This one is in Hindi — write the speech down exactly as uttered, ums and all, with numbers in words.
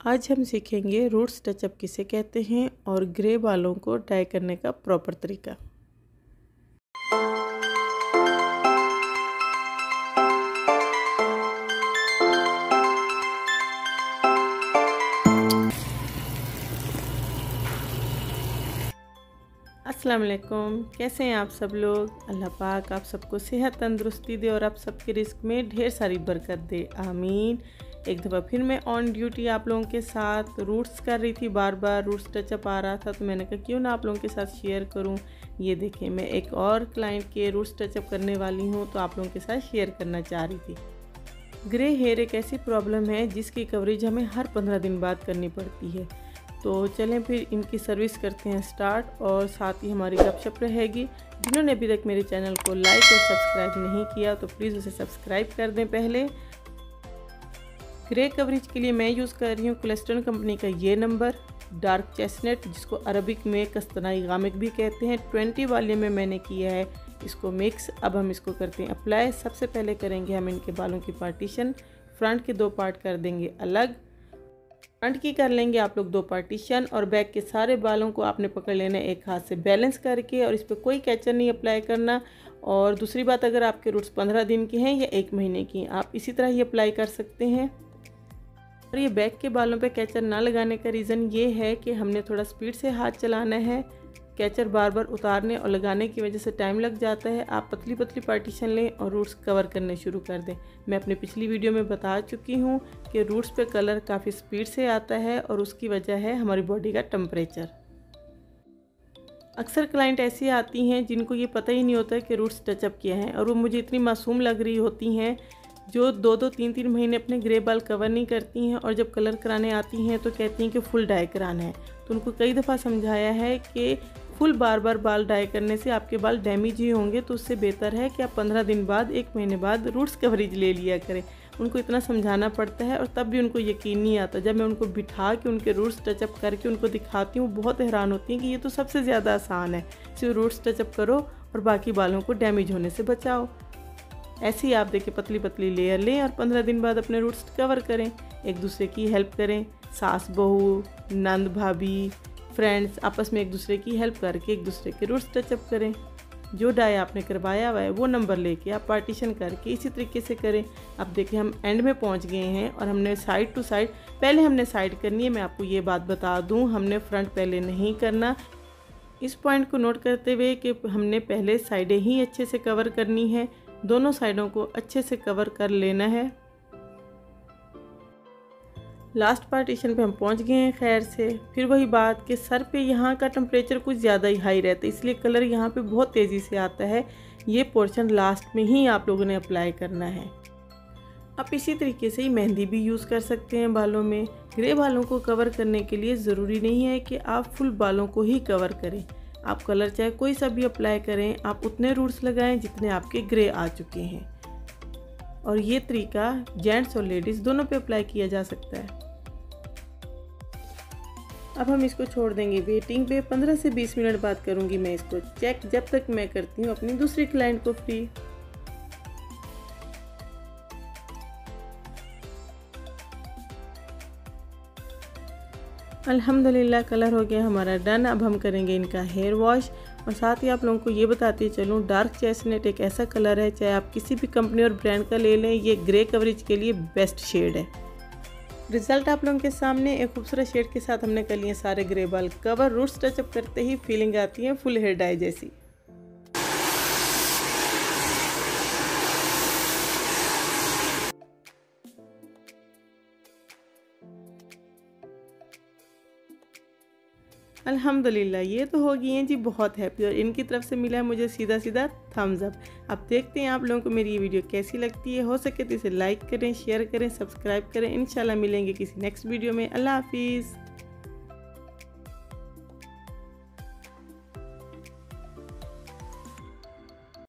आज हम सीखेंगे रूट्स टचअप किसे कहते हैं और ग्रे बालों को डाई करने का प्रॉपर तरीका। अस्सलाम वालेकुम, कैसे हैं आप सब लोग। अल्लाह पाक आप सबको सेहत तंदुरुस्ती दे और आप सबके रिस्क में ढेर सारी बरकत दे, आमीन। एक दफ़ा फिर मैं ऑन ड्यूटी आप लोगों के साथ रूट्स कर रही थी, बार बार रूट्स टचअप आ रहा था तो मैंने कहा क्यों ना आप लोगों के साथ शेयर करूं। ये देखें, मैं एक और क्लाइंट के रूट्स टचअप करने वाली हूं तो आप लोगों के साथ शेयर करना चाह रही थी। ग्रे हेयर एक ऐसी प्रॉब्लम है जिसकी कवरेज हमें हर पंद्रह दिन बाद करनी पड़ती है। तो चलें फिर इनकी सर्विस करते हैं स्टार्ट, और साथ ही हमारी गपशप रहेगी। जिन्होंने अभी तक मेरे चैनल को लाइक और सब्सक्राइब नहीं किया तो प्लीज़ उसे सब्सक्राइब कर दें। पहले ग्रे कवरेज के लिए मैं यूज़ कर रही हूँ क्लेस्टन कंपनी का ये नंबर डार्क चेस्टनट, जिसको अरबिक में कस्तनाई गामिक भी कहते हैं। ट्वेंटी वाले में मैंने किया है इसको मिक्स। अब हम इसको करते हैं अप्लाई। सबसे पहले करेंगे हम इनके बालों की पार्टीशन। फ्रंट के दो पार्ट कर देंगे अलग, फ्रंट की कर लेंगे आप लोग दो पार्टीशन, और बैक के सारे बालों को आपने पकड़ लेना एक हाथ से बैलेंस करके, और इस पर कोई कैचर नहीं अप्लाई करना। और दूसरी बात, अगर आपके रूट्स पंद्रह दिन के हैं या एक महीने की, आप इसी तरह ही अप्लाई कर सकते हैं। और ये बैक के बालों पे कैचर ना लगाने का रीज़न ये है कि हमने थोड़ा स्पीड से हाथ चलाना है। कैचर बार बार उतारने और लगाने की वजह से टाइम लग जाता है। आप पतली पतली पार्टीशन लें और रूट्स कवर करने शुरू कर दें। मैं अपनी पिछली वीडियो में बता चुकी हूँ कि रूट्स पे कलर काफ़ी स्पीड से आता है और उसकी वजह है हमारी बॉडी का टेम्परेचर। अक्सर क्लाइंट ऐसी आती हैं जिनको ये पता ही नहीं होता है कि रूट्स टचअप किया है, और वो मुझे इतनी मासूम लग रही होती हैं जो दो दो तीन तीन महीने अपने ग्रे बाल कवर नहीं करती हैं, और जब कलर कराने आती हैं तो कहती हैं कि फुल डाई कराना है। तो उनको कई दफ़ा समझाया है कि फुल बार बार बाल डाई करने से आपके बाल डैमेज ही होंगे, तो उससे बेहतर है कि आप पंद्रह दिन बाद एक महीने बाद रूट्स कवरेज ले लिया करें। उनको इतना समझाना पड़ता है और तब भी उनको यकीन नहीं आता। जब मैं उनको बिठा के उनके रूट्स टचअप करके उनको दिखाती हूँ, बहुत हैरान होती हैं कि ये तो सबसे ज़्यादा आसान है, सिर्फ रूट्स टचअप करो और बाकी बालों को डैमेज होने से बचाओ। ऐसे ही आप देखिए पतली पतली लेयर लें और पंद्रह दिन बाद अपने रूट्स कवर करें। एक दूसरे की हेल्प करें, सास बहू, नंद भाभी, फ्रेंड्स आपस में एक दूसरे की हेल्प करके एक दूसरे के रूट्स टचअप करें। जो डाई आपने करवाया हुआ है वो नंबर लेके आप पार्टीशन करके इसी तरीके से करें। अब देखिए हम एंड में पहुंच गए हैं और हमने साइड टू साइड, पहले हमने साइड करनी है। मैं आपको ये बात बता दूं, हमने फ्रंट पहले नहीं करना। इस पॉइंट को नोट करते हुए कि हमने पहले साइडें ही अच्छे से कवर करनी है, दोनों साइडों को अच्छे से कवर कर लेना है। लास्ट पार्टीशन पे हम पहुंच गए हैं खैर से। फिर वही बात कि सर पे यहाँ का टेम्परेचर कुछ ज़्यादा ही हाई रहता है, इसलिए कलर यहाँ पे बहुत तेज़ी से आता है। ये पोर्शन लास्ट में ही आप लोगों ने अप्लाई करना है। आप इसी तरीके से ही मेहंदी भी यूज़ कर सकते हैं बालों में। ग्रे बालों को कवर करने के लिए ज़रूरी नहीं है कि आप फुल बालों को ही कवर करें। आप कलर चाहे कोई सा भी अप्लाई करें, आप उतने रूट्स लगाएं जितने आपके ग्रे आ चुके हैं। और ये तरीका जेंट्स और लेडीज़ दोनों पे अप्लाई किया जा सकता है। अब हम इसको छोड़ देंगे वेटिंग पे। पंद्रह से बीस मिनट बाद करूँगी मैं इसको चेक, जब तक मैं करती हूँ अपनी दूसरी क्लाइंट को फ्री। अल्हम्दुलिल्लाह कलर हो गया हमारा डन। अब हम करेंगे इनका हेयर वॉश। और साथ ही आप लोगों को ये बताती चलूँ, डार्क चेस्टनट एक ऐसा कलर है, चाहे आप किसी भी कंपनी और ब्रांड का ले लें, ये ग्रे कवरेज के लिए बेस्ट शेड है। रिजल्ट आप लोगों के सामने, एक खूबसूरत शेड के साथ हमने कर लिए सारे ग्रे बाल कवर। रूट्स टचअप करते ही फीलिंग आती है फुल हेयर डाई जैसी। अल्हम्दुलिल्लाह ये तो हो गई हैं जी बहुत हैप्पी, और इनकी तरफ से मिला है मुझे सीधा सीधा थम्स अप। अब देखते हैं आप लोगों को मेरी ये वीडियो कैसी लगती है। हो सके तो इसे लाइक करें, शेयर करें, सब्सक्राइब करें। इंशाल्लाह मिलेंगे किसी नेक्स्ट वीडियो में। अल्लाह हाफिज़।